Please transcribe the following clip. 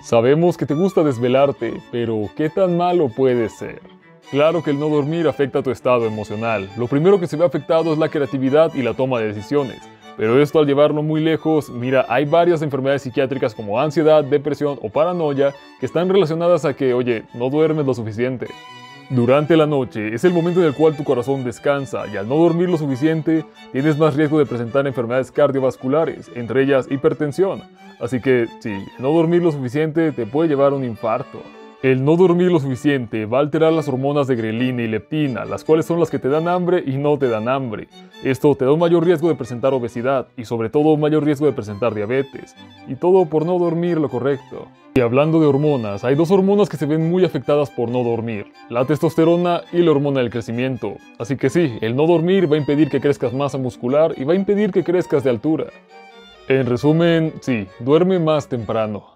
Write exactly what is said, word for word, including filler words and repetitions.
Sabemos que te gusta desvelarte, pero ¿qué tan malo puede ser? Claro que el no dormir afecta a tu estado emocional. Lo primero que se ve afectado es la creatividad y la toma de decisiones. Pero esto, al llevarlo muy lejos, mira, hay varias enfermedades psiquiátricas como ansiedad, depresión o paranoia que están relacionadas a que, oye, no duermes lo suficiente. Durante la noche es el momento en el cual tu corazón descansa, y al no dormir lo suficiente tienes más riesgo de presentar enfermedades cardiovasculares, entre ellas hipertensión. Así que sí, no dormir lo suficiente te puede llevar a un infarto. El no dormir lo suficiente va a alterar las hormonas de grelina y leptina, las cuales son las que te dan hambre y no te dan hambre. Esto te da un mayor riesgo de presentar obesidad y sobre todo un mayor riesgo de presentar diabetes. Y todo por no dormir lo correcto. Y hablando de hormonas, hay dos hormonas que se ven muy afectadas por no dormir: la testosterona y la hormona del crecimiento. Así que sí, el no dormir va a impedir que crezcas masa muscular y va a impedir que crezcas de altura. En resumen, sí, duerme más temprano.